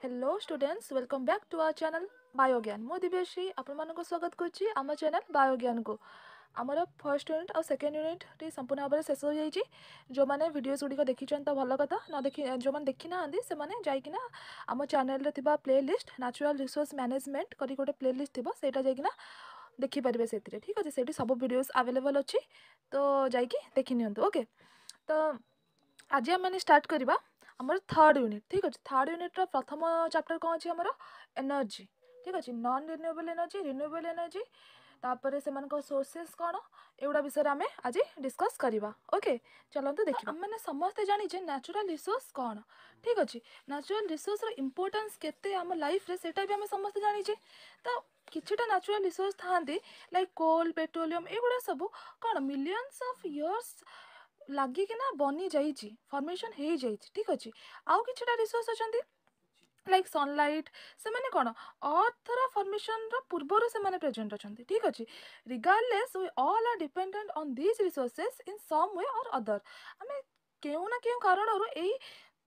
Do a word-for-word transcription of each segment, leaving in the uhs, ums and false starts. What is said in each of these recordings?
Hello students, welcome back to our channel Biogyan. मो दिव्यश्री आपण स्वागत करुच्ची आम चैनल बायोज्ञान को। आमर फर्स्ट यूनिट और सेकेंड यूनिट टी संपूर्ण भाव में शेष हो जाइए। जो मैंने वीडियोस गुड़िक देखी तो भल कथा, न देखी जो मैंने देखी ना से मैंने जाइकिना आम चैनल रे playlist natural resource management करी गोटे प्ले लिस्ट थी से देखिपारे से। ठीक अच्छे से सब वीडियोस अवेलेबल अच्छी, तो जाइए देखी नि। ओके, तो आज आम स्टार्ट करवा आमर थर्ड यूनिट। ठीक अच्छे, थर्ड यूनिट रो प्रथम चैप्टर कौन अच्छी आमर एनर्जी। ठीक अच्छे, non renewable energy, renewable energy, तापर से सोर्सेस कौन एगुड़ा विषय में आम आज डिस्कस करवा। ओके, चलते देखिए। आम मैंने समस्ते जानी नेचुरल रिसोर्स कौन। ठीक अच्छे, नेचुरल रिसोर्स रो इंपोर्टेंस केते आम लाइफ रे सेटा भी आम समस्ते जानीचे। तो किछिटा नेचुरल रिसोर्स थांती लाइक कोल, पेट्रोलियम, एगुड़ा सब कौन मिलियंस ऑफ इयर्स लागिकिना बनी जाइए, फॉर्मेशन हो जाइए। ठीक अच्छे, आउ किछिटा रिसोर्स अछंती लाइक सनलाइट, से माने कौन अर्थर फॉर्मेशन रो पूर्वर से माने प्रेजेंट अछंती। ठीक अच्छे, regardless we all are dependent on these resources in some way or other. आमे केउ ना केउ कारण एई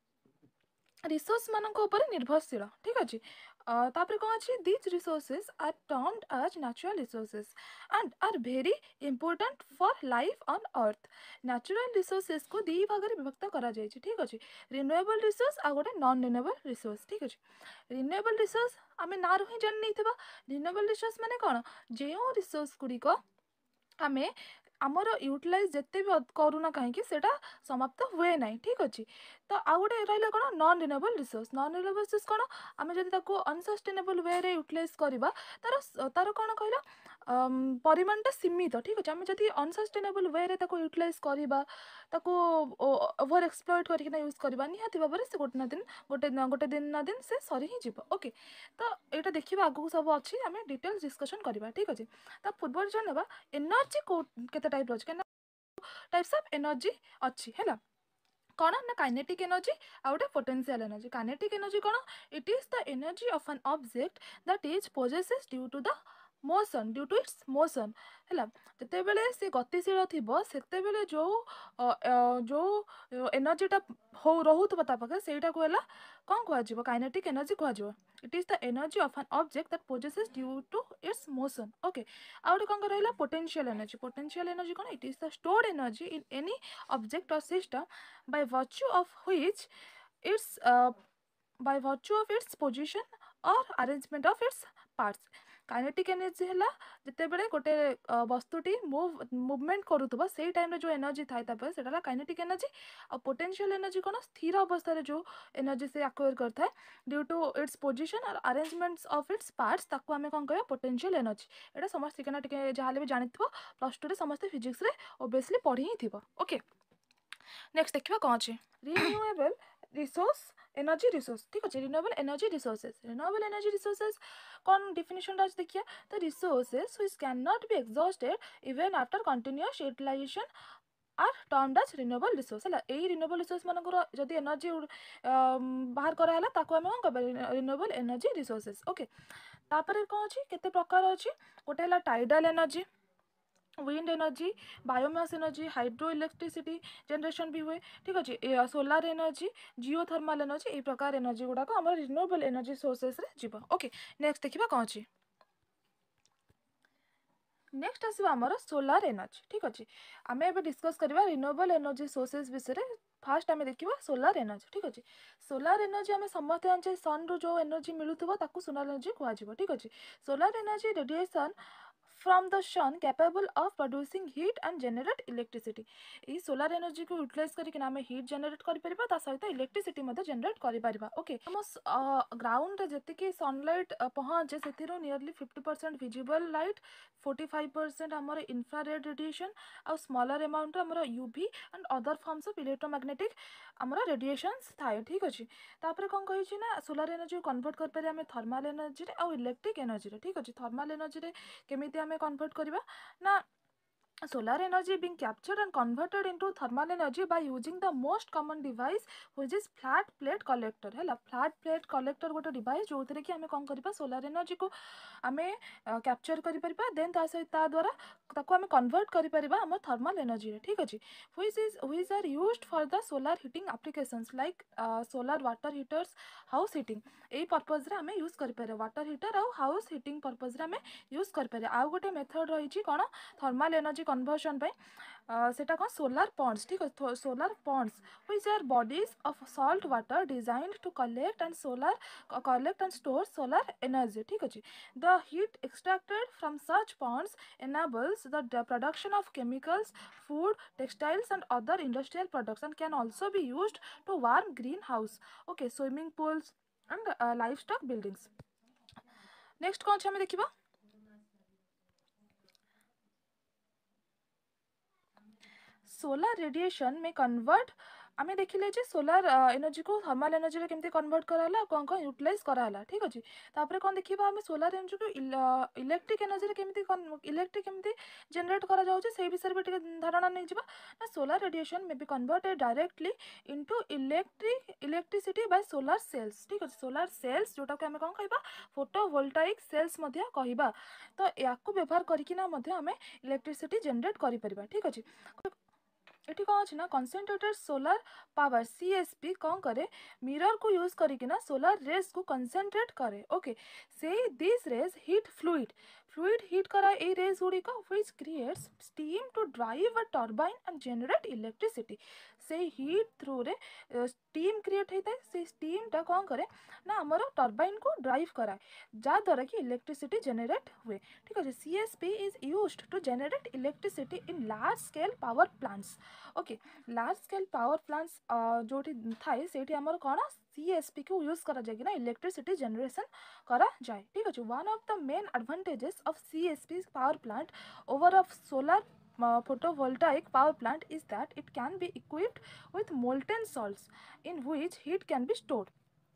रिसोर्स मानक ऊपर निर्भरशील। ठीक अच्छे, तापर कौन अच्छी these resources are termed as natural resources and are very important for life on earth. Natural resources को दी भाग में विभक्त करा जाए। ठीक अच्छे, रिन्यूएबल रिसोर्स आ गोटे नॉन रिन्यूएबल रिसोर्स। ठीक अच्छे, रिन्यूएबल रिसोर्स आम ना रू ही जानी नहीं। रिन्यूएबल रिसोर्स माने कौन, जो रिसोर्स गुड़िक आम आमर यूटिलाइज जिते भी करूना कहीं सेटा समाप्त हुए ना। ठीक अच्छे, तो आउ गोटे रहा कौन non renewable resource. Non renewable resource कौन, आम जब अनसस्टेनेबल वे रे यूटिलाइज करवा तार तार कौन कहला परिमाणटा सीमित। ठीक अच्छे, आम जब अनसस्टेनेबल वे रे यूटिलाइज करवा ओवर एक्सप्लॉइट करके यूज करवा निहाती भाव से गोटे ना दिन गोटे गोटे दिन ना दिन से सरी ही जीव। ओके, तो यहाँ देखा आगू सब अच्छी आम डिटेल्स डिस्कशन करवा। ठीक अच्छे, तो पूर्व जाना एनर्जी को केते टाइप अच्छे टाइप्स ऑफ एनर्जी अच्छी है कौन ना काइनेटिक एनर्जी आ गोटे पोटेंशियल एनर्जी। काइनेटिक एनर्जी कौन, it is the energy of an object that is possesses due to the motion due to its motion है। जिते बेले से गतिशील थी से जो जो एनर्जीटा हो रोथुवा ता पाखे सेटा को है कौन कह काइनेटिक एनर्जी कह। It is the energy of an object that possesses due to its motion. Okay, आ गोटे कौन रहा पोटेंशियल एनर्जी। पोटेंशियल एनर्जी कौन, it is the stored energy in any object or system by virtue of which its uh, by virtue of its position or arrangement of its parts। Kinetic energy है जिते बड़े गोटे वस्तुटी move movement करुवा से time जो energy थाए से kinetic energy. और potential energy कौन, स्थिर अवस्था जो एनर्जी से एक्वायर करता है ड्यू टू इट्स पोजिशन और अरेंजमेंट्स ऑफ इट्स पार्ट्स ताको आम कौन कह पोटेंशियल एनर्जी। यहाँ समस्त ना टे जहाँ भी जानी प्लस टू समस्त फिजिक्स रे ओबियसली पढ़ी ही थी। ओके, नेक्स्ट देखिए कौन अच्छे रिन्यूएबल रिसोर्स एनर्जी रिसोर्स। ठीक अच्छे, renewable energy resources. Renewable energy resources कौन डिफिनेशन आज देखिए, तो resources which can not be exhausted even after continuous utilization are termed as renewable resource है। यही रिन्यूएबल रिसोर्स मानकर जदि एनर्जी बाहर कराला ताको आम कौन कह रिन्यूएबल एनर्जी रिसोर्सेस। ओके, तापर कौन अच्छी केते प्रकार अच्छी, गोटे है tidal energy, wind energy, biomass energy, hydro electricity generation भी हुए। ठीक अच्छे, सोलार एनर्जी, जियोथर्माल एनर्जी, ये प्रकार एनर्जी गुड़ाक आम रिन्यूएबल एनर्जी सोर्सेस रे जीव। ओके, नेक्स्ट देखिए कौन अच्छी नेक्स्ट आसवा आमर सोलार एनर्जी। ठीक अच्छे, आम ए डिस्कस करवा रिन्यूएबल एनर्जी सोर्सेस विषय। फास्ट आम देखा सोलार एनर्जी। ठीक अच्छे, सोलार एनर्जी आम समस्त जानते सन रू जो एनर्जी मिलूथो ताकू सोलार एनर्जी कह। ठीक अच्छे, solar energy radiation from the sun capable of producing heat and generate electricity। ये सोलार एनर्जी को यूटिलाइज करके आम हीट जनरेट कर सहित इलेक्ट्रिसिटी जनरेट कर। ओके, आम ग्राउंड जी सनलाइट पहुँचे से nearly fifty percent visible light, forty five percent आमर इन्फ्रारेड रेडिएशन आ स्मॉलर अमाउंट आमर UV and other forms of electromagnetic आमर रेडिएशंस थाए। ठीक अच्छे, तापर कौन कही ना सोलार एनर्जी कन्वर्ट कर आम थर्माल एनर्जी आ इलेक्ट्रिक एनर्जी। ठीक अच्छे, थर्माल एनर्जी केमी आम कन्वर्ट करवा ना solar energy being captured and converted into thermal energy by using the most common device which is flat plate collector है flat plate collector गोटे device जो कि आम कौन कर solar energy को आम कैप्चर कर देन ता सहित ता द्वारा ताको आम कन्वर्ट कर आम थर्माल एनर्जी ठीक अच्छे which is which are used for the solar heating applications like uh, solar water heaters house heating यही पर्पज आम यूज कर वाटर हीटर आउ हाउस हिटिंग पर्पज आम यूज कर आउ गोटे मेथड रही कौन थर्माल एनर्जी कन्वर्सन सेटा कौन सोलार पॉन्ड्स ठीक है solar ponds which are bodies of salt water designed to collect and solar collect and store solar energy ठीक अच्छे the heat extracted from such ponds enables the, the production of chemicals food textiles and other industrial products and can also be used to warm greenhouse okay swimming pools and uh, livestock buildings next कौन अच्छे हमें देखिबा solar radiation may convert आम देखिले जे solar energy को thermal energy केमती convert कराला कौन कौन यूटिलाइज कराला ठीक अच्छे तापर कौन देखिबा आम सोलार एनर्जी को इलेक्ट्रिक एनर्जी केमती इलेक्ट्रिक केमती जनरेट करा जाउचे से विषय भी टिके धारणा नै जिबा ना solar radiation may be converted directly into electric electricity by solar cells ठीक अच्छे सोलार सेल्स जोटा को आम कौन कहबा फोटोवोल्टाइक सेल्स मध्य कहबा तो याकू व्यवहार करिकिना मध्य आम इलेक्ट्रिसिटी जनरेट करि परिबा ठीक अच्छे ये कौन अच्छे ना कंसंट्रेटेड सोलार पावर सीएसपी कौन करे मिरर को यूज करके सोलार रेज को कंसंट्रेट करे ओके से this rays heat fluid fluid heat करा ए रेज गुड़िक which creates steam to drive a turbine and generate electricity से हीट थ्रू रे स्टीम क्रिएट होता है से स्टीम टा कौन करे ना आमर टर्बाइन को ड्राइव कराए जहाँद्वारा कि इलेक्ट्रिसिटी जनरेट हुए ठीक अच्छे CSP is used to generate electricity in large scale power plants okay large scale power plants जो थाए से आमर कौन सीएसपी को यूज करा जाए ना इलेक्ट्रिसिटी जनरेशन करा जाए ठीक अच्छे one of the main advantages of CSP power plant over of solar uh, photovoltaic power plant is that it can be equipped with molten salts in which heat can be stored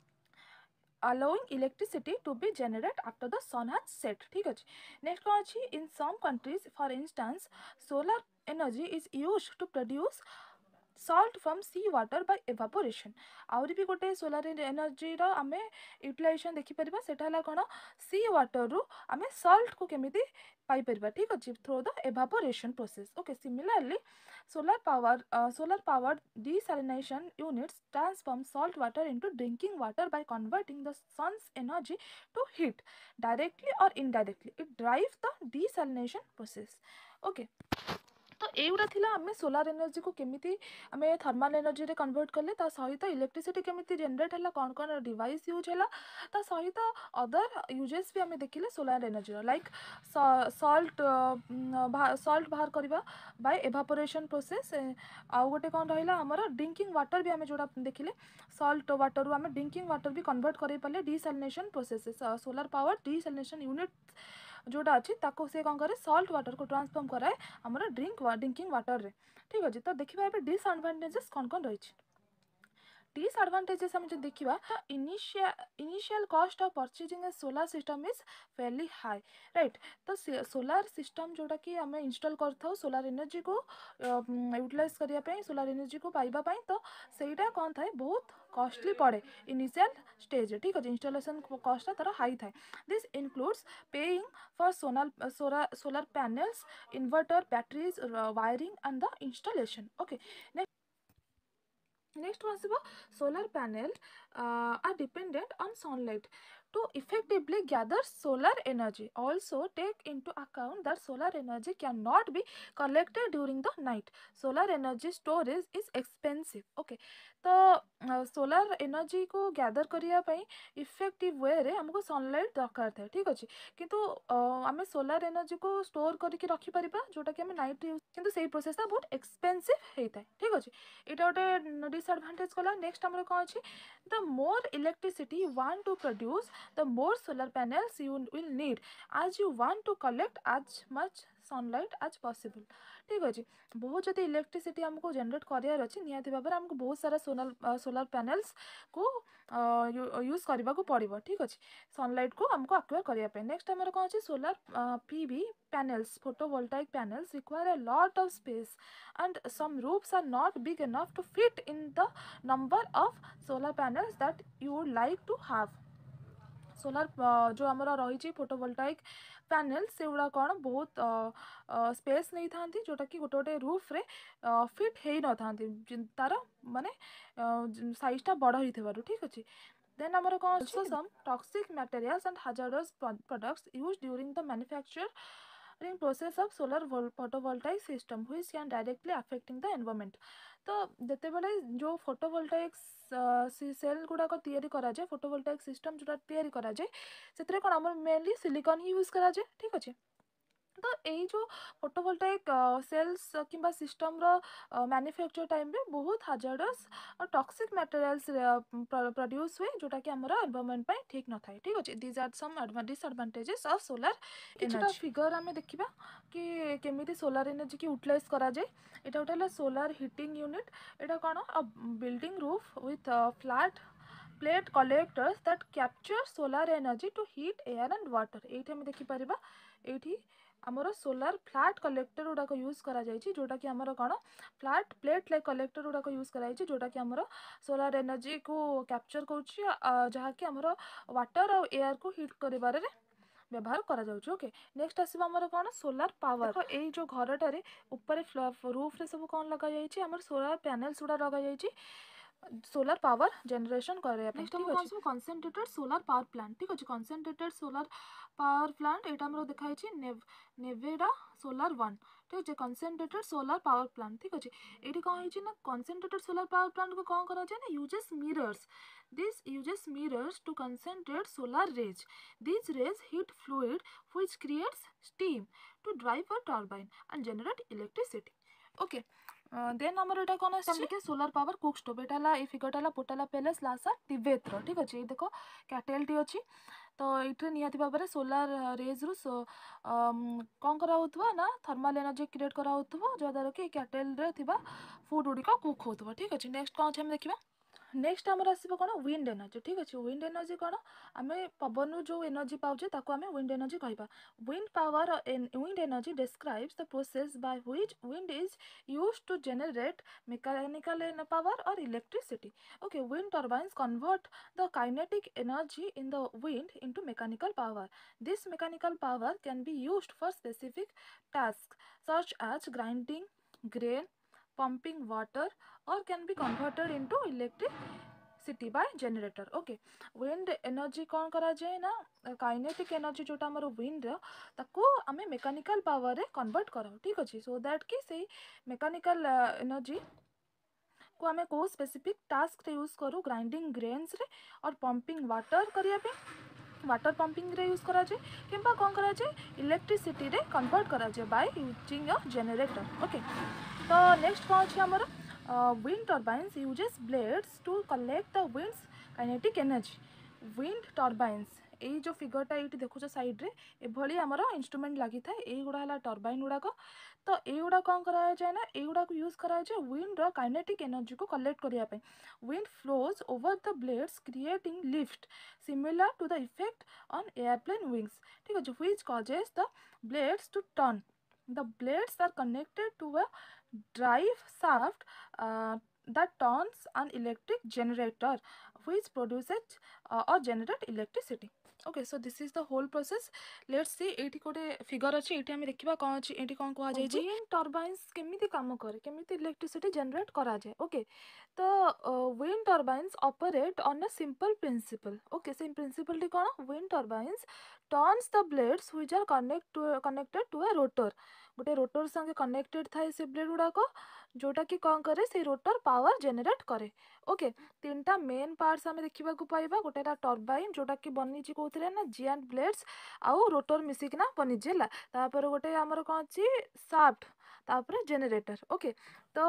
allowing electricity to be generated after the sun has set ठीक अच्छे next कौन अच्छी in some countries for instance solar energy is used to produce salt from sea water by evaporation आउरी भी गोटे solar energy रो आमे utilisation देखि परबा सेटा हला कोन सी वाटर रु आमे सॉल्ट को केमिति पाई परबा ठीक अछि through the evaporation process okay similarly solar power uh, solar powered desalination units transform salt water into drinking water by converting the sun's energy to heat directly or indirectly it drives the desalination process okay तो एगुड़ा थिला आमे solar energy को केमिति आमे thermal energy रे convert करले ता सहित इलेक्ट्रिसिटी केमिति जनरेट हला कोन कोन डिवाइस यूज हला ता सहित अदर यूजेस भी आमे देखिले सोलार एनर्जी रो लाइक सॉल्ट सॉल्ट बाहर करबा बाय एवापोरेशन प्रोसेस आ गोटे कोन रहिला हमर ड्रिंकिंग वाटर भी आमे जोडा देखिले सॉल्ट वाटर रु आमे ड्रिंकिंग वाटर भी कन्वर्ट करै पले desalination process solar power desalination unit जोटा अच्छी ताको से कौन करे सॉल्ट वाटर को ट्रांसफॉर्म कराए हमर ड्रिंक ड्रिंकिंग वाटर रे ठीक अच्छे तो देखिबा एबे डिसएडवांटेजेस कौन कौन रही डिसएडवांटेजेस हम जो देखिबा तो initial initial cost of purchasing a solar system is fairly high right तो सोलार सिस्टम जोटा कि आम इंस्टॉल करथाउ सोलार एनर्जी को यूटिलाइज करिया पे सोलार एनर्जी को पाइबा पे तो सेटा कौन थाए बहुत कॉस्टली पड़े इनिशियल स्टेज ठीक अच्छे इंस्टॉलेशन कॉस्ट तार हाई थाए this includes paying for sonar solar solar panels inverter batteries wiring and the installation okay next one is solar panel uh, are dependent on sunlight to effectively gather solar energy also take into account that solar energy cannot be collected during the night solar energy storage is expensive okay तो solar energy को gather करिया पई effective way रे हमको sunlight दरकार था ठीक अच्छे किंतु आमे सोलार एनर्जी को स्टोर करके रखी परिबा जोटा कि आमे नाइट यूज किंतु सेही प्रोसेस ता बहुत एक्सपेंसिव हेता ठीक अच्छे एटा गोटे डिसएडवांटेज कला नेक्स्ट हमर कोन अछि the more electricity you want to produce the more solar panels you will need as you want to collect as much sunlight as possible. ठीक अच्छे बहुत जब इलेक्ट्रिसिटी आमको जनरेट करार अच्छी निहाती भाव में आमको बहुत सारा सोलर सोलर पैनल्स को यूज करने को पड़ो। ठीक अच्छे सनलाइट को आमको एक्वायर करने। नेक्स्ट आमर कौन अच्छे solar PV panels photovoltaic panels require a lot of space and some roofs are not big enough to fit in the number of solar panels that you would like to have। Solar जो आमर रही photovoltaic panel से गुड़ा कौन बहुत space नहीं था जोटा कि गोटे गोटे रूफ रे फिट हो न था तार माने साइजटा बड़ हो। ठीक अच्छे देन आमर कौन also some toxic materials and hazardous products used during the manufacturing process of solar photovoltaic system which can directly affecting the environment। तो जिते बड़े जो फोटोवोल्टाइक सेल गुड़ाक तैयारी कराए फोटोवोल्टाइक सिस्टम जो तैयारी कराए से कौन आम मेनली सिलिकॉन ही यूज कराए। ठीक अच्छे तो यही जो फोटोवोल्टाइक सेल्स किंबा सिस्टम रो मैन्युफैक्चर टाइम रे बहुत हाजार्डस और टॉक्सिक मटेरियल्स प्रोड्यूस हुए जोटा कि हमर एनवायरनमेंट पे ठीक न थाए। ठीक अच्छे these are some disadvantages of solar energy. Figure आमे देखिबा कि केमिति सोलर एनर्जी की यूटिलाइज करा जाए। एटा उठला सोलर हीटिंग यूनिट एटा कोन a building roof with flat plate collectors that capture solar energy to heat air and water. एठी हम देखि परिबा एठी आमर सोलर फ्लैट कलेक्टर गुड़ाक यूज करा जायछि जोटा कि आमर कौन फ्लैट प्लेट लाइक कलेक्टर गुड़ाक यूज कराई जोटा कि आमर सोलर एनर्जी को कैप्चर करुछि जहाँ कि आमर वाटर और एयर को हीट करिबारे व्यवहार करा जाउछि। ओके नेक्स्ट आसीबा हमर कोन सोलर पावर। देखो एई जो घरटारे ऊपर रूफ रे सब कोन लगा जायछि हमर सोलर पैनल्स उडा लगा जायछि सोलर पावर जनरेशन करे। नेक्स्ट हम कोन कंसंट्रेटेड सोलर पावर प्लांट। ठीक अछि कंसंट्रेटेड सोलर पावर प्लांट एटा हमरो देखाइ छि नेव नेवेरा सोलर वन। ठीक अछि कंसंट्रेटेड सोलर पावर प्लांट। ठीक अछि एटी कोन होइछि ना कंसंट्रेटेड सोलर पावर प्लांट को कोन करा जाय ना uses mirrors this uses mirrors to concentrate solar rays। These rays heat fluid which creates steam to drive a turbine and generate electricity। okay then आमर एटा कोन आछि सोलर पावर कुक स्टोव। एटा ला ए फिगरटा ला पोटाला palace Lasa टिवेत्र। ठीक अछि ए देखो कैटल टी अछि तो इठे निहाती भाव में सोलर रेज रु सो कौन करा होतबा ना थर्मल एनर्जी क्रिएट करा होतबा जद्वारा कि कैटल रे थिबा फूड गुड़िक कुक होतबा। ठीक अछि नेक्स्ट कौन हम देखिबा नेक्स्ट आमर आसो कौन विंड एनर्जी। ठीक अच्छे विंड एनर्जी कौन आम पवन जो एनर्जी पाचे ताको आम विंड एनर्जी कहबा। Wind power wind energy describes the process by which wind is used to generate mechanical power or electricity. Okay wind turbines convert the kinetic energy in the wind into mechanical power. This mechanical power can be used for specific task such as grinding grain pumping water or can be converted into electricity by generator। okay wind energy कौन करा जाए ना kinetic energy जोटा हमर wind ताको आमे mechanical power रे convert करा। ठीक अछि सो दैट कि से मेकानिकल एनर्जी को आमे को स्पेसिफिक टास्क रे यूज करू ग्राइंडिंग ग्रेन्स रे और पंपिंग वाटर करिया पे वाटर पंपिंग रे यूज करा जाए किंबा कौन करा जाए इलेक्ट्रिसिटी रे कन्वर्ट करा जाए by using a generator. Okay तो नेक्स्ट कौन अछि हमर wind turbines uses blades to collect the wind's kinetic energy. Wind turbines यही जो फिगरटा ये देखुच साइड रे एभली आमर इंस्ट्रूमेंट लगी था यही गुड़ा है टर्बाइन गुड़ाक। तो युवा कौन करा जाए ना युवा को यूज करा जाए विंड रो काइनेटिक एनर्जी को कलेक्ट करने। Wind flows over the blades creating lift similar to the effect on airplane wings. ठीक है which causes the blades to turn. The blades are connected to a drive shaft uh, that turns an electric generator which produces uh, or generate electricity। okay so this is the whole process। let's see एठी कोटे figure अछि एठी हम देखिबा कोन अछि एठी कोन कोहा जाय छी विंड टर्बाइन्स केमिति काम करे केमिति इलेक्ट्रिसिटी जनरेट करा जाय। ओके तो wind turbines operate on a simple principle. Okay same principle टी कोन wind turbines turns the blades which are connect to connected to a rotor. गोटे रोटर संगे कनेक्टेड थाए से ब्लेड गुड़ाक जोटा कि कौन करे से रोटर पावर जनरेट करे। ओके तीन टा मेन पार्ट्स आम देखा पाइबा गोटे टर्बाइन जोटा कि बनी कौन ना जिएंट ब्लेड्स आउ रोटर मिसिकिना बनीची है तापर गोटे आमर कौन अच्छी शाफ्ट तापर जनरेटर। ओके तो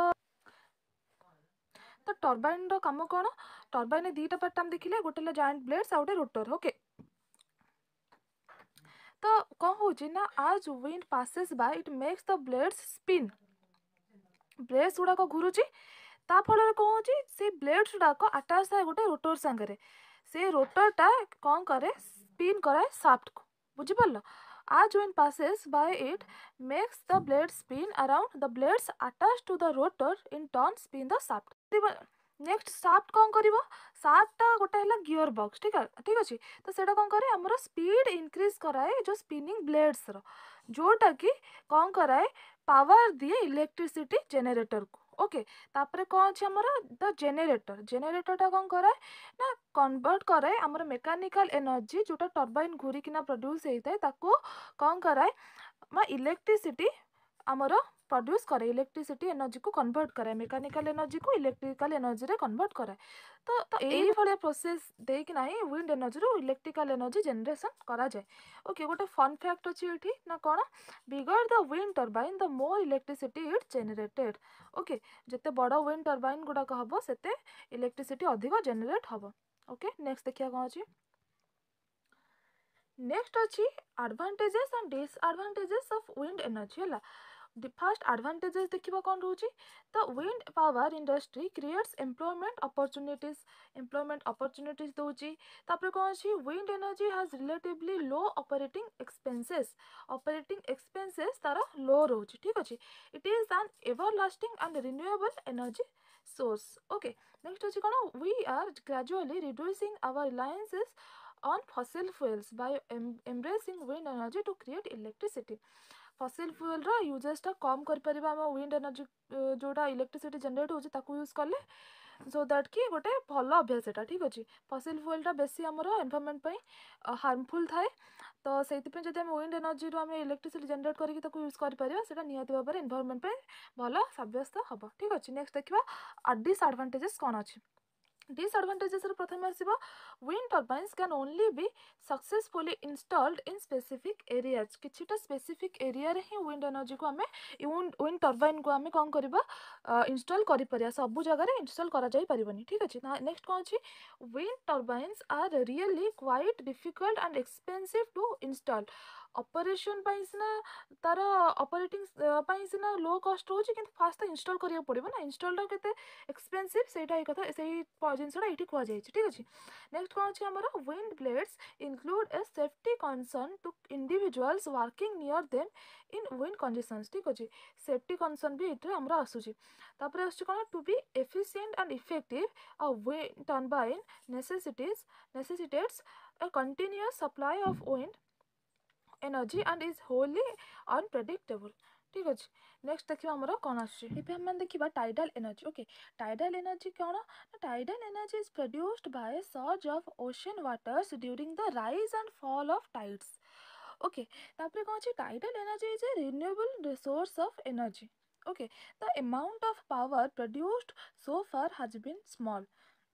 तो टर्बाइन रो काम कौन टर्बाइन दीटा पार्ट आम देखिले गोटे जाएंट ब्लेड्स आ गोटे रोटर। ओके तो कौन हो ना आज wind passes by it makes the blades spin blades गुड़ाक घुरुची ता फल कौन हो से ब्लेड्स गुड़ाक आटाच थाए गोटे रोटर सांगे से रोटरटा कौन करे स्पिन कराए साफ्ट को बुझिपार as wind passes by it makes the blade spin around the blades attached to the rotor in turn spin the shaft next shaft कौन कर साफ्टा गोटे है गियर बॉक्स ठीक है ठीक अच्छे तो सेटा कौन करे आमर स्पीड इंक्रीज कराए जो स्पिनिंग ब्लेड्स रो जोटा कि कौन कराए पावर दिए इलेक्ट्रिसिटी जेनेरेटर को ओके तापर कौन अच्छे आमर द जेनेरेटर जेनेरेटरटा कौन कराए ना कन्वर्ट कराए आमर मेकानिकल एनर्जी जोटा टर्बाइन घूरिकिना प्रोड्यूस होता है ताको कौन कराए मा इलेक्ट्रिसिटी आमर प्रोड्यूस करे इलेक्ट्रिसिटी एनर्जी को कन्वर्ट करे मेकानिकल एनर्जी को इलेक्ट्रिकल एनर्जी रे कन्वर्ट करे तो तो यही भाया प्रोसेस देकी ना विंड एनर्जी रो इलेक्ट्रिकल एनर्जी जनरेशन करा जाए ओके गोटे फन फैक्ट अच्छी ये ना कौन bigger the wind turbine the more electricity it generated okay जिते बड़ विंड टर्बाइन गुड़ाक हम से इलेक्ट्रिसिटी अधिक जेनेरेट हम ओके नेक्स्ट देखिए कौन अच्छी नेक्स्ट अच्छी advantages and disadvantages of wind energy है फर्स्ट एडवांटेजेस देखा कौन रोचे the wind power industry creates employment opportunities employment opportunities दूची तापर कौन अच्छी wind energy has relatively low operating expenses operating expenses तार लो रोचे ठीक अच्छे it is an everlasting and renewable energy source okay next अच्छी कौन we are gradually reducing our reliances on fossil fuels by em embracing wind energy to create electricity fossil fuel यूजेसटा कम कर wind energy जोटा electricity generate होता use कले so that कि गोटे भल अभ्यास एटा ठीक अच्छे फसिल फ्यूलटा बेसी आमर एनवायरनमेंट हार्मफुल थाए तो से जब आम विंड एनर्जी आम इलेक्ट्रिसिटी जनरेट करके यूज कर निहाती भाव में एनवायरनमेंट भल सब्यस्त हम ठीक अच्छे नेक्स्ट देखा डिसएडवांटेजेस कौन अच्छे डिसएडवांटेजेस प्रथम आसो wind turbines can only be successfully installed in specific areas किछिटा स्पेसिफिक एरिया रे ही विंड एनर्जी को आमे विंड टर्बाइन को आमे कौन करबा इंस्टॉल करि परिया सब जगह रे इंस्टॉल करा जाई परिबनी ठीक अछि नेक्स्ट कौन अछि wind turbines are really quite difficult and expensive to install operation सिना तार ऑपरेटिंग सिना लो कॉस्ट रोचे कि फास्ट तो इंस्टॉल करिया पड़िबो ना इंस्टॉलटा केते एक्सपेंसिव सेटा ही कथा सेही जिनसटा ये कह जाए ठीक अच्छे नेक्स्ट कौन अच्छे आमर wind blades include a safety concern to individuals working near them in wind conditions ठीक अच्छे सेफ्टी कंसर्न भी ये आमर आसूची तापर आसुची कौन to be efficient and effective a wind turbine necessities necessitates a continuous supply of wind energy and is wholly unpredictable ठीक अच्छे नेक्स्ट देखिए आमर कौन आम देखा tidal energy okay tidal energy कौन tidal energy is produced by surge of ocean waters during the rise and fall of tides okay तापर कौन tidal energy is a renewable resource of energy okay the amount of power produced so far has been small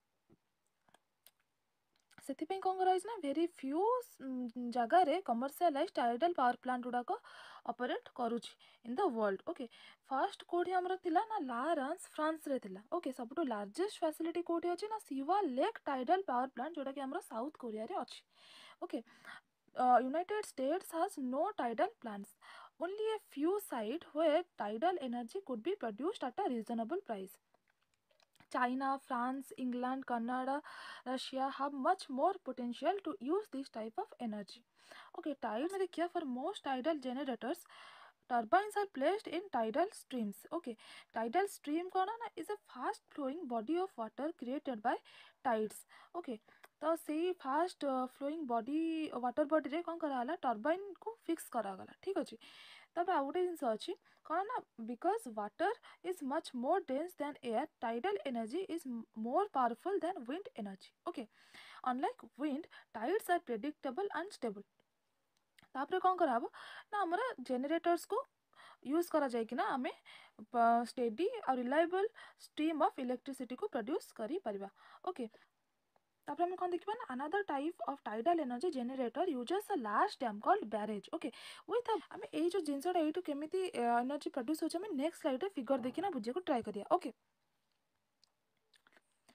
से कौन कर very few जगार commercialize tidal power plant गुड़ाक operate करुच्ची in the world okay first कोठी हमर थिला ना लारेंस फ्रांस रे थिला ओके सबटू लार्जेस्ट फैसिलिटी कोठी अछि ना सिवा लेक टाइडल पावर प्लांट जोटा कि हमर साउथ कोरिया रे अछि okay United States has no tidal plants only a few site where tidal energy could be produced at a reasonable price China, France, England, Canada, Russia have much more potential to use this type of energy. Okay, tides में देखिए for most tidal generators, turbines are placed in tidal streams. Okay, tidal stream कौन है ना is a fast flowing body of water created by tides. Okay, तो से fast flowing body water body रे कौन कराला टर्बाइन को फिक्स करागला ठीक अच्छे तब आउ गोटे जिन अच्छी कौन ना because water is much more dense than air tidal energy is more powerful than wind energy okay unlike wind tides are predictable and stable तापर कौन करा ना आमर जेनेरेटर्स को यूज करा जाए कि ना आमे स्टेडी और रिलायबल स्ट्रीम ऑफ इलेक्ट्रिसिटी को प्रोड्यूस करी परिबा ओके तापर हम कौन देखिबा ना another type of tidal energy generator uses a large dam called barrage okay with आम ए जो जिनसटा एटू केमिति एनर्जी प्रोड्यूस होचे हम नेक्स्ट स्लाइड रे फिगर देखि ना बुझे को ट्राई करिया ओके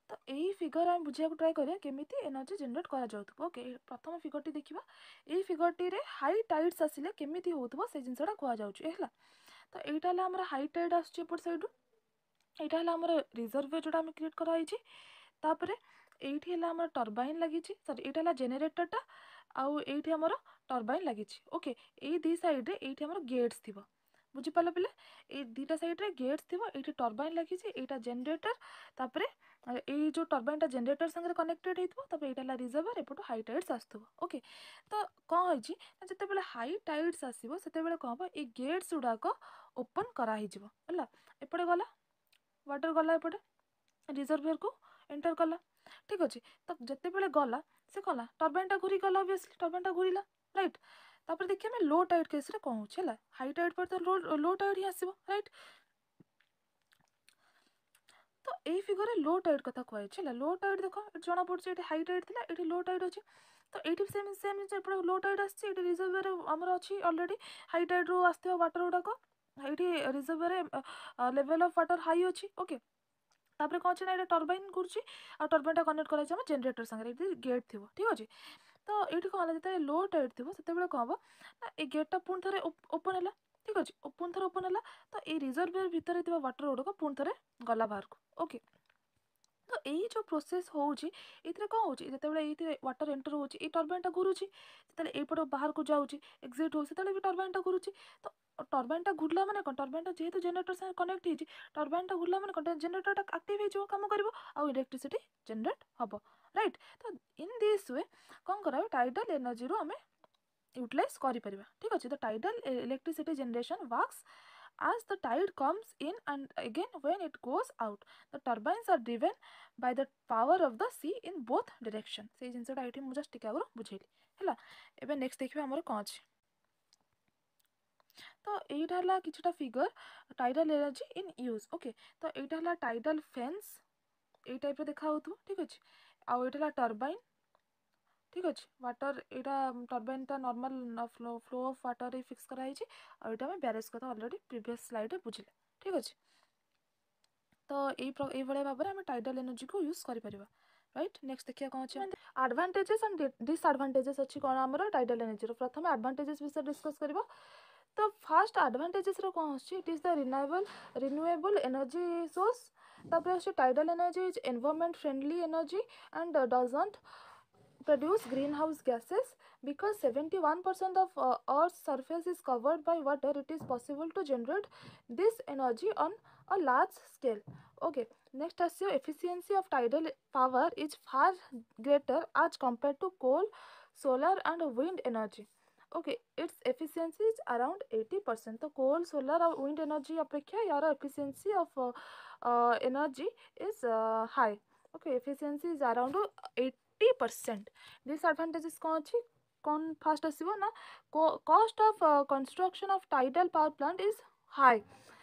तो यही फिगर आम बुझा ट्राए करिया केमिति एनर्जी जनरेट करा जाउथबो। ओके प्रथम फिगरटी देखिबा एई फिगरटी रे हाई टाइड्स आसिले केमिति होउथबो से जिनसटा कुआ जाउची हैला। तो एइटा हला हमर हाई टाइड आसची एपट साइड एइटा हला हमर रिजर्वोयर जोटा हम क्रिएट करा आइची। तापरे एइठी हला हमर टरबाइन लागिची सॉरी एइटा हला जनरेटरटा आउ एइठी हमर टरबाइन लागिची। ओके एई दी साइड रे एइठी हमर गेट्स थिबो बुझी पाला पिले ए दीटा साइड रे गेट्स थिबो एइठी टरबाइन लागिची एइटा जनरेटर तापरे एई जो टरबाइनटा जनरेटर संगे कनेक्टेड हेइथबो तापरे एइटा हला रिजर्वोयर एपटो हाई टाइड्स आस्थबो। ओके तो कोन होइची जते बेले हाई टाइड्स आसीबो सेते बेले कोन हबो ए गेट्स उडाको ओपन करा हिजिबो हला एपटे गला वाटर गला एपटे रिजर्वोयर को एंटर कला ठीक अच्छे। तो जिते बेले गला से कला टरबाइनटा घूरी गला ऑब्वियसली टरबाइनटा घूरीला राइट। तापर देखिए हमें लो टाइड केस रे कौन होछि हला हाई टाइड पर तो लो लो टाइड ही आसीबो राइट। तो एई फिगर रे लो टाइड कथा कहै छै लो टाइड देखो जणा पड़छ एटी हाई टाइड थिला एटी लो टाइड अछि। तो एटी सेम सेम एपड़ लो टाइड आछि एटी रिजर्वोयर हमर अछि ऑलरेडी हाई टाइड रो आस्थो वाटर उडाको एटी reservoir level of water high अछि। ओके तापर कौन ना टरबाइन घूर्ची आ टरबाइनटा कनेक्ट कराई हम जनरेटर संगे ये गेट थी ठीक अच्छे। तो ये कौन जो लो टाइड थी से कौन हम ना ये गेटा पुणी थे ओपन है ठीक अच्छे ओपन थर ओपन है। तो ये रिजर्वोयर भितर वाटर गुड़ाक पुणी थे गला बाहर को। ओके तो यही जो प्रोसेस होउची एथिरे कौन होउची जेतेबेले एथिरे वाटर एंटर होउची ए टरबाइनटा घुरुची जेतेबेले एपट बाहर को जाउची एक्सिट हो सेतेबेले भी टरबाइनटा घुरुची। तो टरबाइनटा घुरला माने कोन टरबाइनटा जेहेतु जनरेटर से कनेक्ट हिची टरबाइनटा घुरला माने कोन जनरेटरटा एक्टिव हिजो काम करबो आ इलेक्ट्रिसिटी जनरेट हबो राइट। तो इन दिस वे कोन कराबो टाइडल एनर्जी रो हमें यूटिलाइज करि परिबा ठीक अछि। तो tidal electricity generation works as the tide comes in and again when it goes out. The turbines are driven by the power of the sea in both direction से जिनसटा एठी मु just टिका आगरो बुझेली हैला। एबे नेक्स्ट देखिबा हमर कोन अछि तो एइटा हला किछटा figure tidal energy in use. Okay तो एइटा हला टाइडल फेंस ए टाइप रे देखा होतु ठीक अछि। आ एइटा हला टरबाइन ठीक अच्छे वाटर यहाँ टरबाइनटा normal flow flow of water ही फिक्स कराई आ एटा में ब्यारेज कथा ऑलरेडी प्रीवियस स्लाइड रे बुझिले ठीक अच्छे। तो यही भाव में आम टाइडल एनर्जी को यूज कर राइट। नेक्स्ट देखिए कौन अच्छे एडवांटेजेस एंड डिसएडवांटेजेस अच्छी कौन आमर टाइडल एनर्जी प्रथम एडवांटेजेस विषय डिस्कस करबा। तो फास्ट एडवांटेजेस रो कौन अच्छी it is the renewable renewable energy source. तापर अच्छे tidal energy is environment friendly energy and doesn't produce greenhouse gases because seventy-one percent of uh, Earth's surface is covered by water. It is possible to generate this energy on a large scale. Okay, next as your efficiency of tidal power is far greater as compared to coal, solar and wind energy. Okay, its efficiency is around eighty percent. तो coal, solar और wind energy अपेक्षा यार efficiency of uh, uh, energy is uh, high. Okay, efficiency is around eighty percent. Disadvantages कौन अच्छी कौन fast आसीबो ना cost of uh, construction of tidal power plant is high.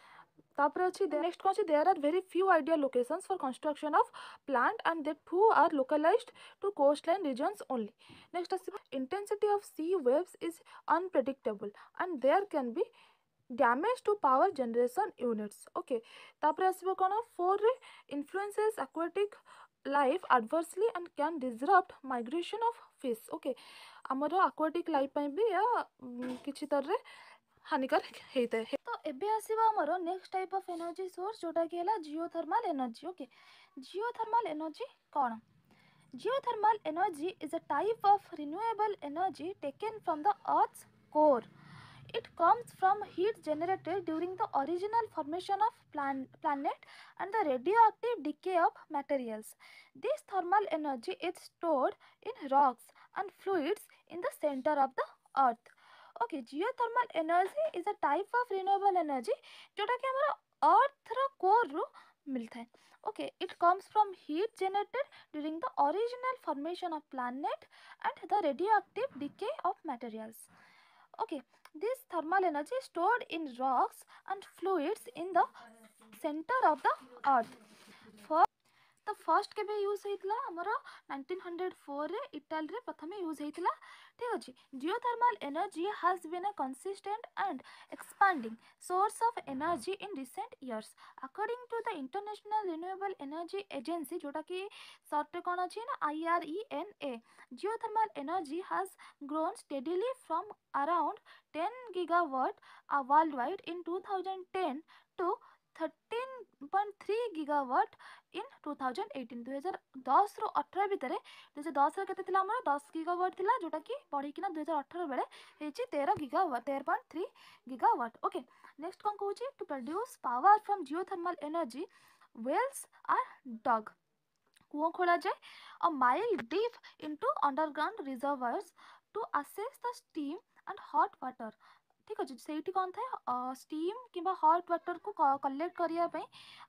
तापर अच्छी नेक्स्ट कौन अच्छी there are very few ideal locations for construction of plant and that too are localized to coastline regions only. Next आसीबो intensity of sea waves is unpredictable and there can be damage to power generation units. Okay तापर आसीबो कोन four influences aquatic life adversely and can disrupt migration of fish. Okay आमर aquatic life पई भी या किछि तरह हानिकारक हेते। तो एबे आसीबा हमर next type of energy source जोटा कि हला geothermal energy. Okay geothermal energy कोन geothermal energy is a type of renewable energy taken from the earth's core. It comes from heat generated during the original formation of plan planet and the radioactive decay of materials. This thermal energy is stored in rocks and fluids in the center of the earth. Okay, geothermal energy is a type of renewable energy जोटा कि हमारा earth रा core रो मिलता है. Okay, it comes from heat generated during the original formation of planet and the radioactive decay of materials. Okay, this thermal energy is stored in rocks and fluids in the center of the earth. For तो first केबे use होइतला हमर nineteen hundred four रे Italy रे प्रथम use होइतला ठीक अछि geothermal energy has been a consistent and expanding source of energy in recent years according to the International Renewable Energy Agency जोटा कि शॉर्ट कौन अछि ना I R E N A geothermal energy has grown steadily from around ten gigawatt uh, worldwide in twenty ten to thirteen point three gigawatt in twenty eighteen दुई हजार दस रु अठारह भितर दुई हजार दस रे केते थिला हमर दस gigawatt थिला जोटा कि बढ़ी किना दुई हजार अठारह बेले हेची तेरह gigawatt तेरह point three gigawatt okay next कोन कहूची to produce power from geothermal energy wells are dug कुओं खोला जाए a mile deep into underground reservoirs to assess the steam and hot water ठीक अच्छे से कौन था स्टीम कि हॉट वाटर को कलेक्ट करने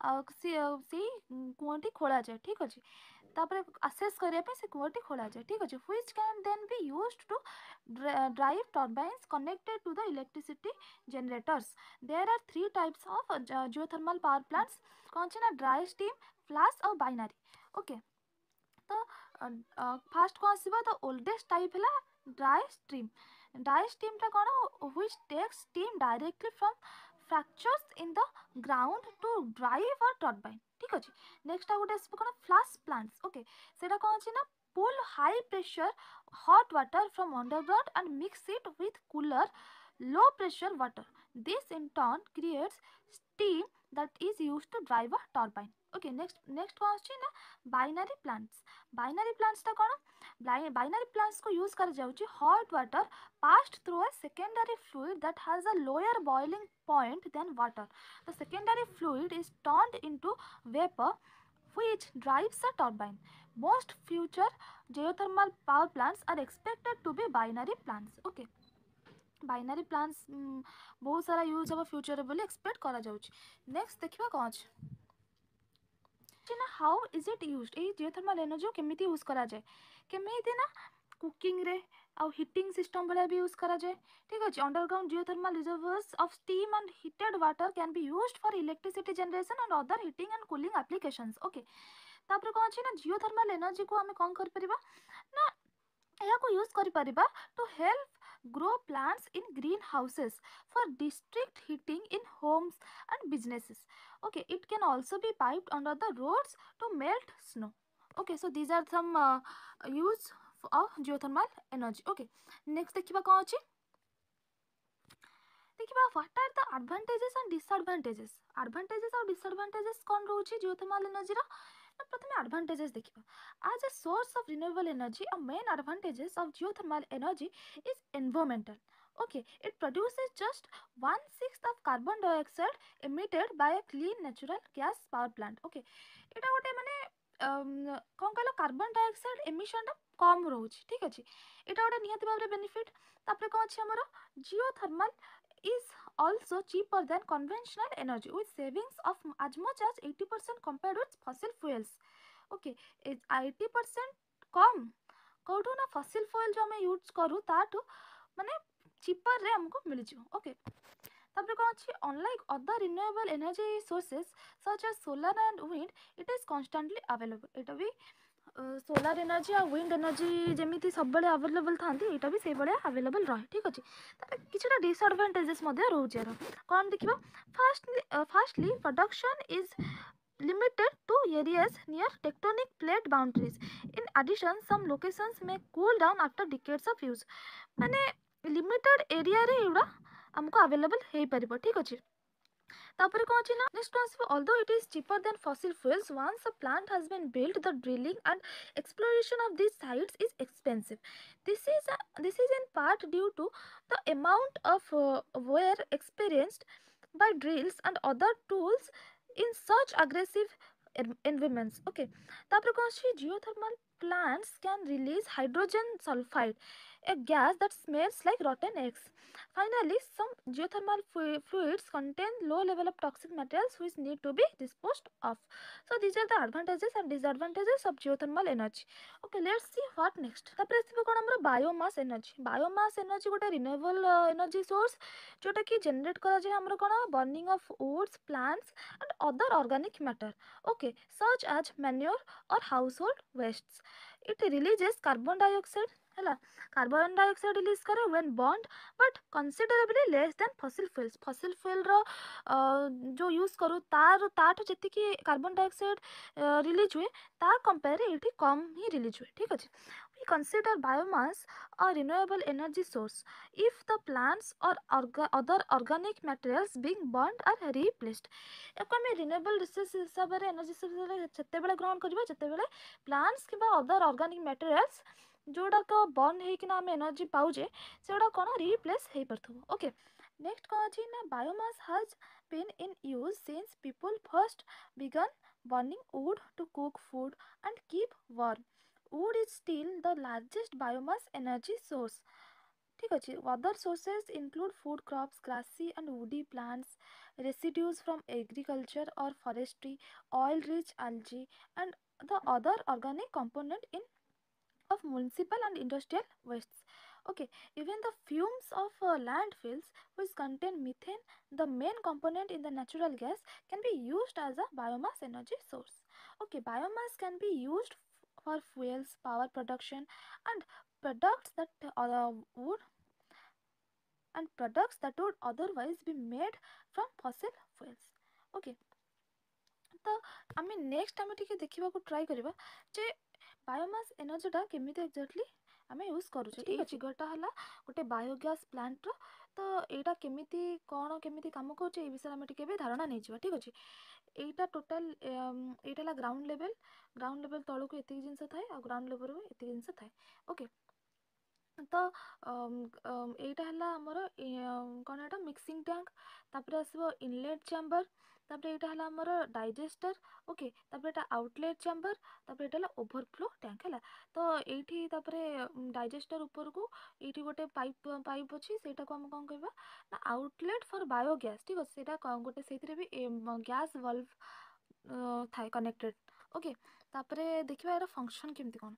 कूहटी खोल जाए ठीक अच्छे तापर आसेस करने से कूहटी खोल जाए ठीक अच्छे which can then be used to drive turbines connected to the electricity generators there are three types of geothermal power plants कौन ना ड्राई स्टीम फ्लाश और बाइनरी ओके तो फास्ट कौन आसो तो ओल्डेस्ट टाइप है ड्राई स्ट्रीम ड्राई स्टीम टा कौन which takes steam directly from fractures in the ground to drive और टर्बाइन ठीक अच्छे नेक्स्ट गोटे आसो कौन फ्लाश प्लांट्स ओके सेटा कौन अच्छे ना pull high pressure hot water from underground and mix it with cooler low pressure water this in turn creates steam that is used to drive a turbine okay next next कौन अच्छी ना binary plants binary plants टा कौन binary plants को use कर जाउची hot water passed through a secondary fluid that has a lower boiling point than water the secondary fluid is turned into vapour which drives a turbine most future geothermal power plants are expected to be binary plants okay binary plants बहुत सारा use हम future बोली expect करा जाउची next देखिबा कौन अछि ना हाउ इज इट यूज्ड ए जियोथर्मल एनर्जी केमिति यूज करा जाए केमिति ना कुकिंग रे आ हीटिंग सिस्टम वाला भी यूज करा जाए ठीक अछि underground geothermal reservoirs of steam and heated water can be used for electricity generation and other heating and cooling applications okay तापर कौन अछि ना जियोथर्मल एनर्जी को हमें कौन कर परिबा ना या को यूज करि परिबा to help grow plants in greenhouses for district heating in homes and businesses okay it can also be piped under the roads to melt snow okay so these are some uh, use of geothermal energy okay next देखिबा कौन अछि देखिबा what are the advantages and disadvantages advantages और disadvantages कौन रहउछि geothermal energy रा प्रथमे advantages देखिबा as a source of renewable energy a main advantages of geothermal energy is environmental okay it produces just one sixth of carbon dioxide emitted by a clean natural gas power plant okay एटा गोटे माने कौन कहलो carbon dioxide emission कम रोच ठीक अच्छे एटा गोटे निहाती भाव बेनिफिट तापर कौन अच्छे हमर geothermal is also cheaper than conventional energy with savings of as much as eighty percent compared with fossil fuels okay eighty percent कम कौटू ना फसिल fuel जो हमें यूज करू ताटू माने cheaper रे हमको मिल जिवो ओके तापर कौन अच्छी unlike other renewable energy sources such as solar and wind it is constantly available एटा भी सोलार एनर्जी आ विंड एनर्जी जमी सब अवेलेबल था यहाँ भी से अवेलेबल रहे ठीक अच्छे किसी डिसएडवांटेजेस रोचे यार कौन देखा fastly fastly production is limited to areas near tectonic plate boundaries in addition some locations may cool down after decades of use माने limited area रे एड़ा हमको अवेलेबल हे परिबो ठीक अछि तापर कौन अच्छी ना नेक्स्ट आसो although it is cheaper than fossil fuels once a plant has been built the drilling and exploration of these sites is expensive this is a, this is in part due to the amount of uh, wear experienced by drills and other tools in such aggressive environments okay तापर कौन अच्छी geothermal plants can release hydrogen sulfide, a gas that smells like rotten eggs. Finally, some geothermal fluids contain low level of toxic materials which need to be disposed of. So these are the advantages and disadvantages of geothermal energy. Okay, let's see what next. तापर आसीबो कोन हमर biomass energy. Biomass energy गोटे renewable energy source जोटा कि generate करा जाय हमर कोन burning of woods, plants and other organic matter, okay, such as manure or household wastes. It releases carbon dioxide, है कार्बन डाइऑक्साइड रिलीज करे when burned but considerably less than fossil fuels. Fossil fuel रो जो use करू तार ताठ जति carbon dioxide release हुए ता कंपेयर ये कम ही रिलीज हुए. ठीक अच्छे. We consider biomass a renewable energy source if the plants or orga other organic materials being burned are replaced. एको आम रिन्यूएबल रिसोर्स हिसाब से एनर्जी जिते बेले ग्रहण करवा जिते बेले प्लांट्स कि अदर ऑर्गेनिक मटेरियल्स जोड़ाक बर्न होना आम एनर्जी पाऊे से कौन रिप्लेस हो पार्थो. ओके, नेक्स्ट कौन अच्छी ना biomass has been in use since people first began burning wood to cook food and keep warm. Wood is still the largest biomass energy source. ठीक अच्छे. Other sources include food crops, grassy and woody plants, residues from agriculture or forestry, oil-rich algae, and the other organic component in of municipal and industrial wastes. Okay, even the fumes of uh, landfills which contain methane, the main component in the natural gas, can be used as a biomass energy source. Okay, biomass can be used for fuels, power production, and products that uh, would and products that would otherwise be made from fossil fuels. Okay, तो आम next आम देखा try करवा जे biomass एनर्जीटा केमी exactly आम use करुचे. ये फिगरटा है गोटे बायोगैस प्लांट रो. तो यहाँ केमी कौन केमी कम कर विषय आम टे धारणा नहीं जावा. ठीक अच्छे. यहाँ टोटाल यहाँ ग्राउंड लेवल ग्राउंड लेवल तौक ये जिनस थाए आ ग्राउंड लेवल भी ये जिनस थाए. ओके, तो यहाँ है आमर कौन यहाँ मिक्सिंग टैंक, तापर आसो इनलेट चैम्बर, तापर यहाँ है आमर डाइजेस्टर. ओके, तापर यहाँ आउटलेट चैम्बर, तापर यहाँ ओवरफ्लो टैंक है. तो ये डाइजेस्टर ऊपर को ये गोटे पाइप पाइप अच्छी से आम कौन कह ना आउटलेट फॉर बायोगैस. ठीक अच्छे. से गोटे से भी गैस वाल्व थाए कनेक्टेड. ओके, तापर देखा यार फंक्शन केमती कौन.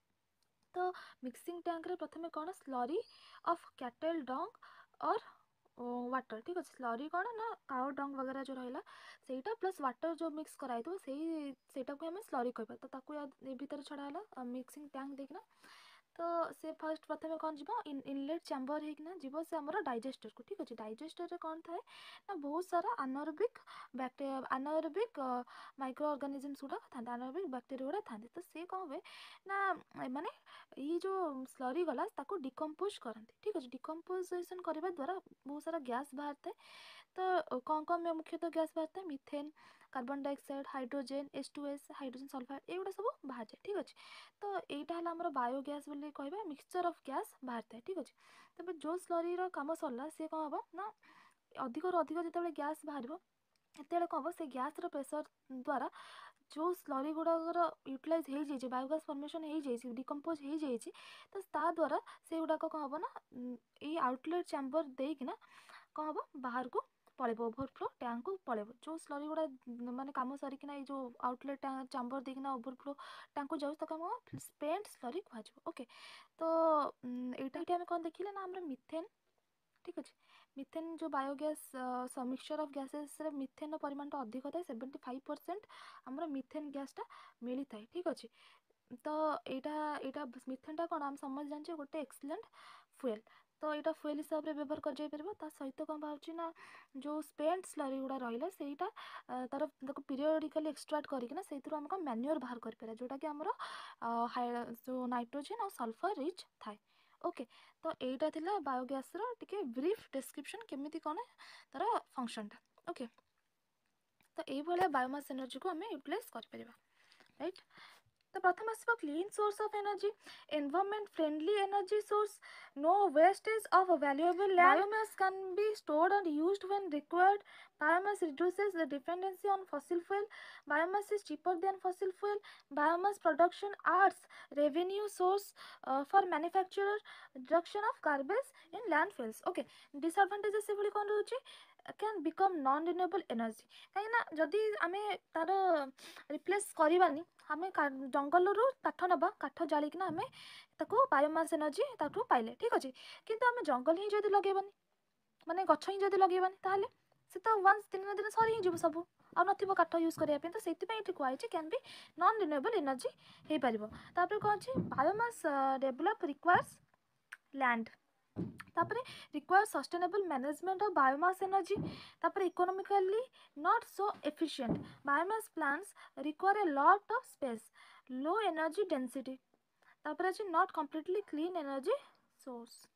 तो मिक्सिंग टैंक रे प्रथमे कौन स्लरी ऑफ कैटल डंग और वाटर. ठीक अच्छे. स्लरी कौन ना काउ डंग वगैरह जो रहा सेटा प्लस वाटर जो मिक्स कराई सेटा को हमें स्लरी कहबा. तो ताकू ये भीतर छड़ा है मिक्सिंग टैंक देखना. तो से फर्स्ट प्रथमे कौन जीव इन इनलेट चैम्बर होना जीव से आमर डाइजेस्टर को. ठीक अच्छे. डाइजेस्टर रे कौन थाए ना बहुत सारा anaerobic bacteria anaerobic micro organisms गुड़ा था अनारोबिक बैक्टेरिया गुड़ा था. तो से कौन हुए ना माने ये जो स्लरी गला ताको डिकम्पोज करते. ठीक अच्छे. डिकम्पोजेसन करने द्वारा बहुत सारा गैस बाहर थाए. तो कौन कौन में मुख्यतः गैस बाहर थाए methane, carbon dioxide, hydrogen, H two S, hydrogen sulphide एगुड़ा सब बाहर जाए. ठीक अच्छे. तो यहाँ है आमर बायोगैस बोली कहबा मिक्सचर ऑफ गैस बाहर थाए. ठीक अच्छे. तब जो स्लरी कम सरला सी कौन हम ना अधिक अधिक जो गैस बाहर ये कौन हम से गैस प्रेशर द्वारा जो स्लरी गुड़ाकर यूटिलाइज हो जाए बायोगैस फॉर्मेशन हो जाए डिकम्पोज हो जाए तो ता द्वारा से गुड़ाक कौन हम ना ये आउटलेट चैम्बर देना कौन हम बाहर को पड़े ओवरफ्लो टैंक को पड़े. जो स्लरी गुड़ा माने कम सरिकिना जो आउटलेट चैम्बर देना ओवरफ्लो टैंक को जाऊँ कम स्पेंट स्लरी कह. ओके, तो यहाँ आम कौन देखिले ना आम मिथेन. ठीक अच्छे. मिथेन जो बायोगैस मिक्सचर ऑफ गैसेस रे मिथेन परिमाण अधिक थाए सेवेन्टी फाइव परसेंट आमर मिथेन गैसटा मिली थाए. ठीक अच्छे. तो यहाँ यहाँ मिथेनटा कौन आम समझ जाने गोटे एक्सीलेंट फ्यूएल. तो यहाँ फ्यूएल हिसाब से व्यवहार कर सहित कौन बाहर ना जो स्पेंट स्लरी गुड़ा रहा से तार पीरियडिकली एक्सट्राक्ट करना से आम कौन मैन्योर बाहर कर जोटा कि आमर जो नाइट्रोजेन और सल्फर रिच थाए. ओके, तो यहाँ थिला बायोगैस रो टिके ब्रीफ डिस्क्रिप्शन केमिति कौन तार फंक्शनटा. ओके, तो ये बायोमास एनर्जी को आम यूटिलाइज कर पारिबा. राइट. तो प्रथम आसब clean source of energy, environment friendly energy source, no wastage of valuable land, biomass can be stored and used when required, biomass reduces the dependency on fossil fuel, biomass is cheaper than fossil fuel, biomass production adds revenue source uh, for manufacturer, reduction of garbage in landfills. okay disadvantages से कौन रोचे, can become non renewable energy, कहीं जदि आम तार replace करवानी आम जंगल काठ नवा काठ जालिकिना आम ताको बायोमास एनर्जी ताठू पाइले ठीक अच्छे, किंतु आम जंगल ही जदि लगेबानी माने गछ ही जदि लगेबानी ताहले से तो वन्स दिन दिन सरी ही सब आ नथिबो काठ यूज करबा तो सेति पई कहै can be non renewable energy हे परिबो। तापर कौन अछि बायोमास डेवलप रिक्वायर्स लैंड, तापर require sustainable management of biomass energy, तापर economically not so efficient, biomass plants require a lot of space, low energy density, तापर अछि not completely clean energy source.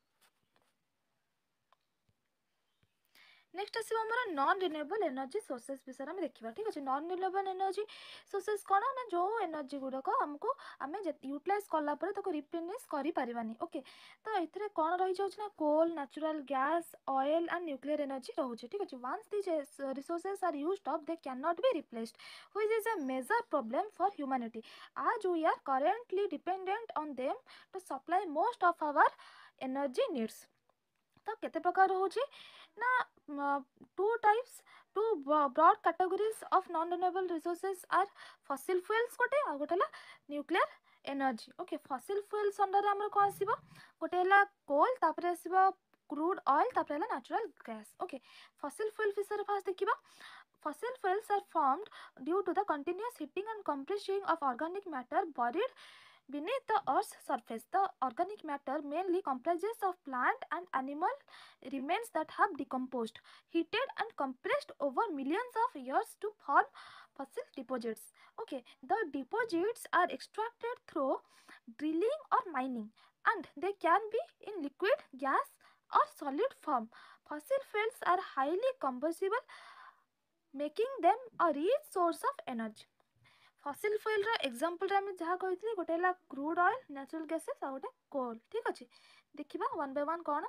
Next आसो आम नॉन रिन्यूएबल एनर्जी सोर्सेस विषय में देखा ठीक अच्छे। नॉन रिन्यूएबल एनर्जी सोर्सेस कौन ना जो एनर्जी गुड़ाक आमको आम यूटिलाइज कलापर रिप्लेनिश करें ओके। तो ये कौन रही जाऊँ ना coal natural gas oil and nuclear energy रोचे ठीक अच्छे। Once these resources are used up they can not be replaced which is a major problem for humanity आज we are currently dependent on them to supply most of our energy needs. तो केते प्रकार होची ना two types two broad categories of non renewable resources are fossil fuels गोटे आ गोटे nuclear energy okay. Fossil fuels under हमर कोन आसीबो गोटे हला कोल तापर आसीबो क्रूड ऑयल तापर हला natural gas okay. Fossil fuel विषय फास्ट देखिबा fossil fuels are formed due to the continuous heating and compressing of organic matter buried beneath the earth's surface. The organic matter mainly comprises of plant and animal remains that have decomposed, heated and compressed over millions of years to form fossil deposits. Okay, the deposits are extracted through drilling or mining and they can be in liquid, gas or solid form. Fossil fuels are highly combustible making them a rich source of energy. Fossil fuel रा example रे हम जहाँ कही गोटे है crude oil natural gases आ गोटे coal ठीक अच्छे। देखा वन बाय वन कौन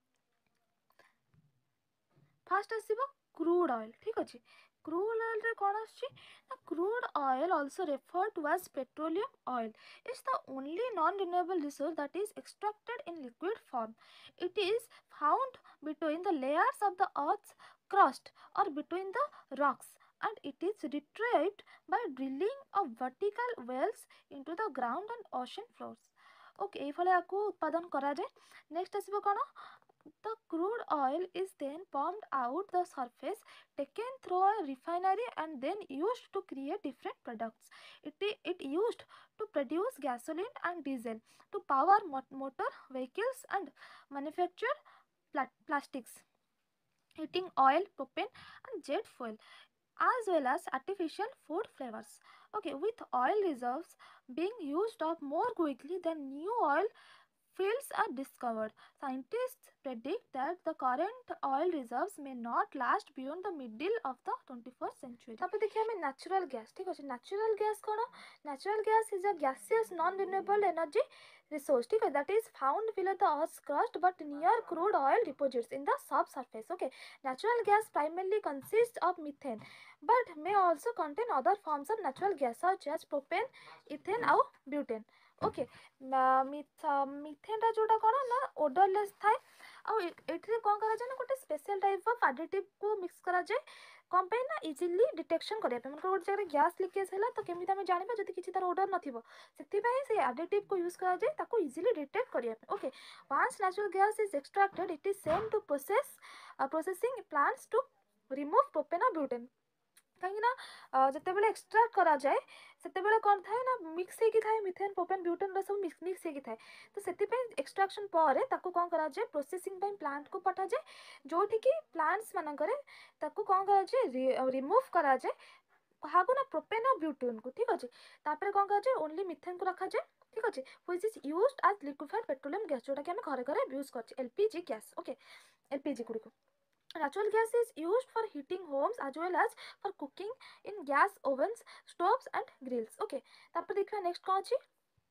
फास्ट आसो क्रूड ऑयल ठीक अच्छे। क्रूड ऑयल रे कौन आछी ना crude oil also refer to as petroleum oil is the only non renewable resource that is extracted in liquid form. It is found between the layers of the earth's crust or between the rocks and it is retrieved by drilling of vertical wells into the ground and ocean floors. Okay ये फले आपको उत्पादन करा जाए। Next आसीबो कोन the crude oil is then pumped out the surface taken through a refinery and then used to create different products. It it used to produce gasoline and diesel to power motor vehicles and manufacture pla plastics, heating oil, propane and jet fuel as well as artificial food flavors. Okay, with oil reserves being used up more quickly than new oil fields are discovered, scientists predict that the current oil reserves may not last beyond the middle of the twenty-first century. तापर देखिए हमें natural gas ठीक है। natural gas कौन natural gas is a gaseous non renewable energy resource ठीक है that is found below the earth's crust but near crude oil deposits in the subsurface. Okay, natural gas primarily consists of methane but may also contain other forms of natural gas such as propane, ethane और butane. Okay methane जोटा कौन ना odourless थाए आउे कौन करा ना गोटे special type of additive को मिक्स करा जाए कौन पे ना इजिली डिटेक्शन करने मन गोटे जगह गैस लिकेज है तो केमी आम जाना जब किसी तार ओडर नथिबो से एडिटिव को यूज करा जाए ताको इजिली डिटेक्ट करने okay. Once natural gas is extracted it is send to process processing plants to remove propane और ब्यूटेन कहीं जिते एक्सट्राक्ट करा जाए से कौन थाए ना मिक्स होगी थाए मिथेन प्रोपेन ब्यूटेन सब मिक्स मिक्स होगी थाए तो से एक्सट्राक्शन पर ताको कौन करा जाए प्रोसेसिंग प्लांट को पठा जाए जोठी कि प्लांट्स मानकरे ताको कौन करा जाए रिमूव करा जाए क्या ना प्रोपेन और ब्यूटेन को ठीक अच्छे। तापर कौन करा जाए ओनली मिथेन को रखा जाए ठीक अच्छे which is used as liquefied petroleum gas जोटा कि आम घरे घरे यूज कर एलपीजी गैस ओके एलपीजी गुड़ी को Natural gas is used for heating homes as well as for cooking in gas ovens, stoves and grills. Okay, तापर देखिए next कौन अछि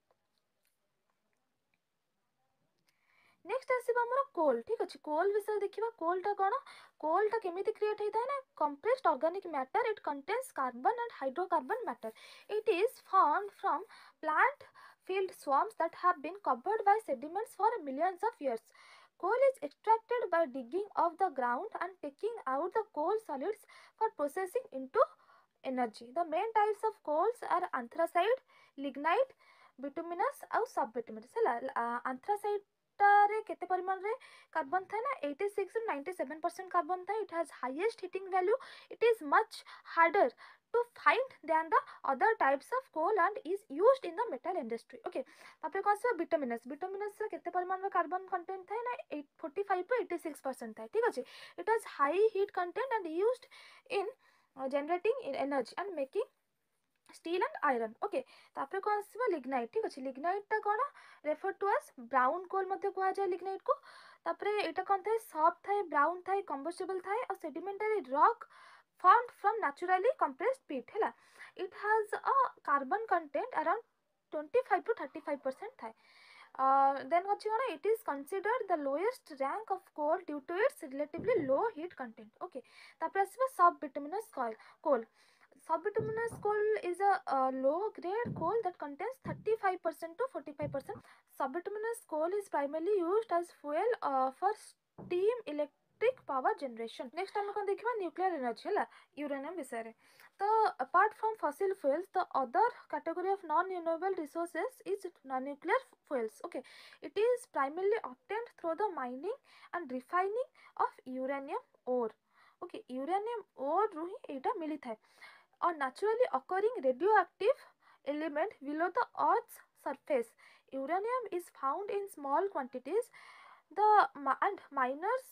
नेक्स्ट आसवा आमर कोल ठीक अच्छे कोल विषय देखा कोलटा कौन कोलटा केमी क्रिएट होता है ना compressed organic matter it contains carbon and hydrocarbon matter it is found from plant filled swamps that have been covered by sediments for millions of years. Coal is extracted by digging of the ground and taking out the coal solids for processing into energy. The main types of coals are anthracite, lignite, bituminous और subbituminous है anthracite रे केते परिमाण रे carbon था ना eighty-six to ninety-seven percent carbon था. It has highest heating value. It is much harder to find than the other types of coal and is used in the metal industry. Okay, तापर कौन सा bituminous bituminous रे केते परिमाण रे carbon content था ना forty-five to eighty-six percent था ठीक अछि. It has high heat content and used in uh, generating energy and making steel and iron. Okay तापर कौन आसो लिग्नाइट ठीक अच्छे लिग्नाइटा कौन refer to as brown coal कह जाए लिग्नाइट को. तापर यहाँ कौन थाए सॉफ्ट थाए ब्राउन थाए कंबस्टेबल थाए और sedimentary rock formed from naturally compressed peat है. It has a carbon content around twenty-five to thirty-five percent थाए. Uh, then what you know, it is considered the lowest rank of coal due to its relatively low heat content. Okay, तापर आसो subbituminous coal coal Subbituminous coal is a uh, low grade coal that contains thirty-five percent to forty-five percent. Subbituminous coal is primarily used as fuel uh, for steam electric power generation. Next time we देखिबा nuclear energy है uranium विषय रे. तो apart from fossil fuels, the other category of non-renewable resources is non-nuclear fuels. Okay, it is primarily obtained through the mining and refining of uranium ore. Okay, uranium ore रू ही एटा मिली थाए. A naturally occurring radioactive element below the Earth's surface. Uranium is found in small quantities. The and miners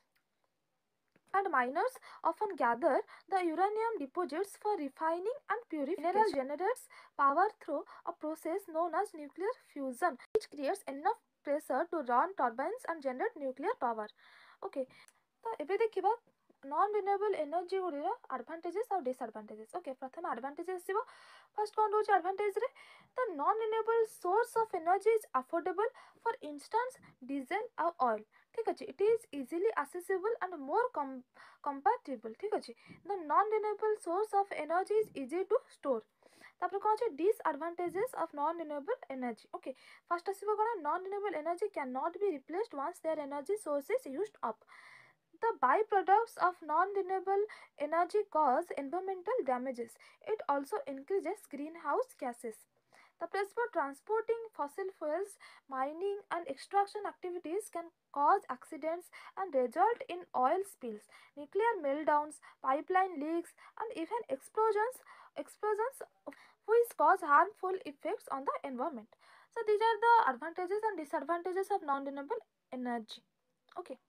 and miners often gather the uranium deposits for refining and purification. Mineral generates power through a process known as nuclear fusion, which creates enough pressure to run turbines and generate nuclear power. Okay, तो एबे देखिबा non renewable energy गुड़िया advantages और disadvantages. Okay प्रथम advantages आसो first कौन रोज advantage रे तो non renewable source of energy is affordable for instance diesel और ऑयल ठीक अच्छे. It is easily accessible and more com compatible ठीक अच्छे. The non renewable source of energy is easy to store. तापर कौन अच्छे disadvantages of non renewable energy. Okay first आसो कौन non renewable energy can not be replaced once their energy source is used up. The byproducts of non-renewable energy cause environmental damages. It also increases greenhouse gases. The press for transporting fossil fuels, mining and extraction activities can cause accidents and result in oil spills, nuclear meltdowns, pipeline leaks and even explosions, explosions which cause harmful effects on the environment. So these are the advantages and disadvantages of non-renewable energy. Okay.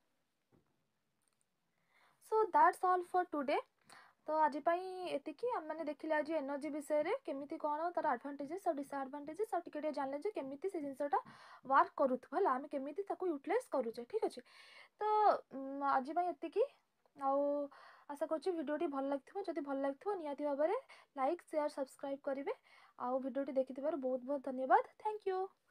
So that's all for today. तो आज एतिकी आम मैंने देखिले आज energy विषय रे केमिति कौन तार एडवांटेजेस और डिसएडवांटेजेस और टिके जानले जे केमिति से जिनसटा वर्क करूथबा हला आमे केमिति ताको यूटिलाइज करूचे ठीक अछि. तो आज एतिकी आउ आशा करछि भिडियोटी भल लागथिबो. जदि भल लागथिबो नियाती भाबरे लाइक शेयर सब्सक्राइब करिवे. आउ भिडियोटी देखिथिबार बहुत बहुत धन्यवाद. Thank you.